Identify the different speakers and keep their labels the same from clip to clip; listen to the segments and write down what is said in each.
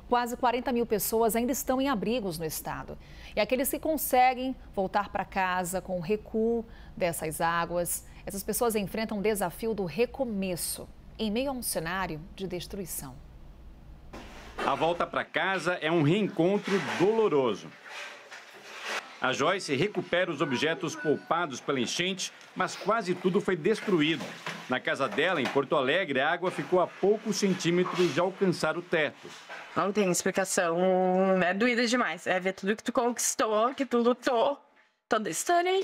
Speaker 1: Quase 40 mil pessoas ainda estão em abrigos no estado. E aqueles que conseguem voltar para casa com o recuo dessas águas, essas pessoas enfrentam o desafio do recomeço, em meio a um cenário de destruição.
Speaker 2: A volta para casa é um reencontro doloroso. A Joyce recupera os objetos poupados pela enchente, mas quase tudo foi destruído. Na casa dela, em Porto Alegre, a água ficou a poucos centímetros de alcançar o teto.
Speaker 3: Não tem explicação, é doída demais. É ver tudo que tu conquistou, que tu lutou, toda a história.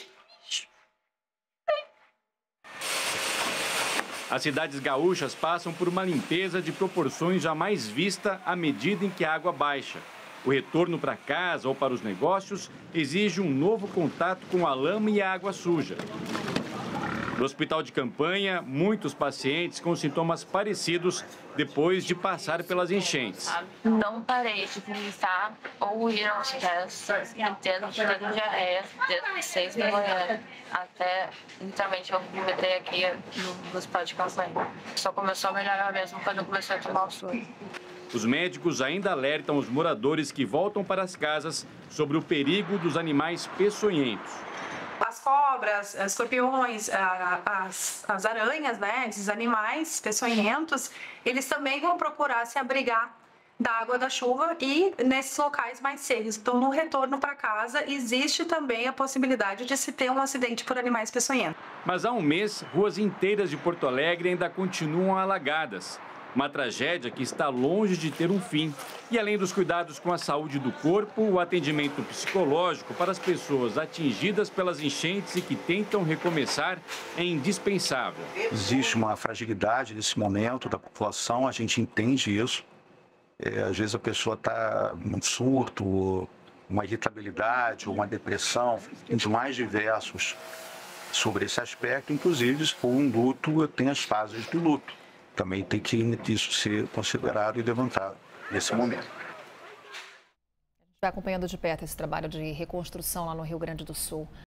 Speaker 2: As cidades gaúchas passam por uma limpeza de proporções jamais vista à medida em que a água baixa. O retorno para casa ou para os negócios exige um novo contato com a lama e a água suja. No hospital de campanha, muitos pacientes com sintomas parecidos depois de passar pelas enchentes.
Speaker 4: Não parei de vomitar ou ir aos testes, tendo diarreia desde 6 da manhã até, literalmente, eu vomitei aqui no hospital de campanha. Só começou a melhorar mesmo quando eu comecei a tomar o soro.
Speaker 2: Os médicos ainda alertam os moradores que voltam para as casas sobre o perigo dos animais peçonhentos.
Speaker 5: As cobras, escorpiões, as aranhas, né, esses animais peçonhentos, eles também vão procurar se abrigar da água da chuva e nesses locais mais secos. Então, no retorno para casa, existe também a possibilidade de se ter um acidente por animais peçonhentos.
Speaker 2: Mas há um mês, ruas inteiras de Porto Alegre ainda continuam alagadas. Uma tragédia que está longe de ter um fim. E além dos cuidados com a saúde do corpo, o atendimento psicológico para as pessoas atingidas pelas enchentes e que tentam recomeçar é indispensável.
Speaker 6: Existe uma fragilidade nesse momento da população, a gente entende isso. Às vezes a pessoa está num surto, uma irritabilidade, uma depressão, os mais diversos sobre esse aspecto. Inclusive, se for um luto, tem as fases do luto. Também tem que isso ser considerado e levantado nesse momento.
Speaker 1: A gente vai acompanhando de perto esse trabalho de reconstrução lá no Rio Grande do Sul.